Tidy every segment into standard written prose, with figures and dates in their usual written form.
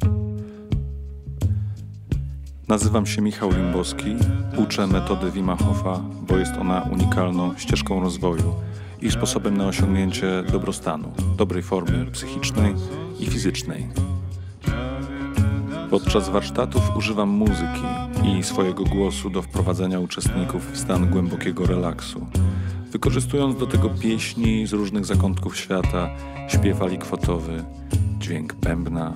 Nazywam się Michał Limbowski, uczę metody Wima Hofa, bo jest ona unikalną ścieżką rozwoju i sposobem na osiągnięcie dobrostanu, dobrej formy psychicznej i fizycznej. Podczas warsztatów używam muzyki i swojego głosu do wprowadzania uczestników w stan głębokiego relaksu, wykorzystując do tego pieśni z różnych zakątków świata, śpiew alikwotowy, dźwięk bębna.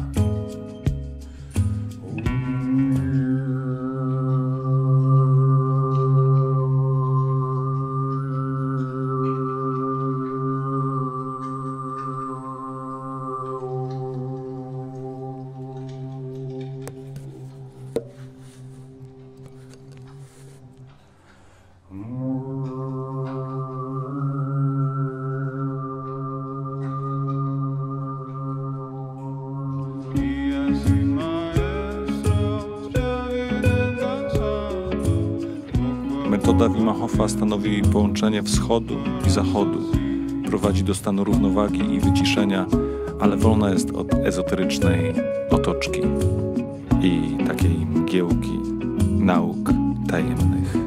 Metoda Wima Hofa stanowi połączenie wschodu i zachodu. Prowadzi do stanu równowagi i wyciszenia, ale wolna jest od ezoterycznej otoczki i takiej mgiełki nauk tajemnych.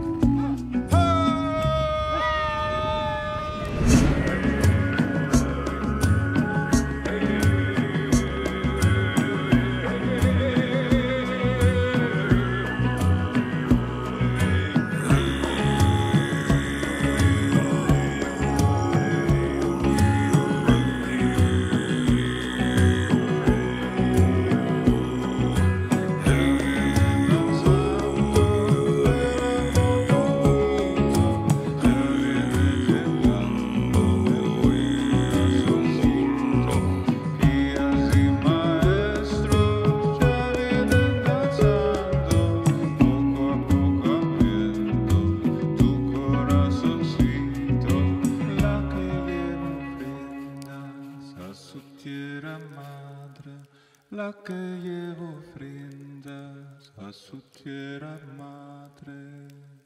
La que llevo ofrendas a su tierra madre.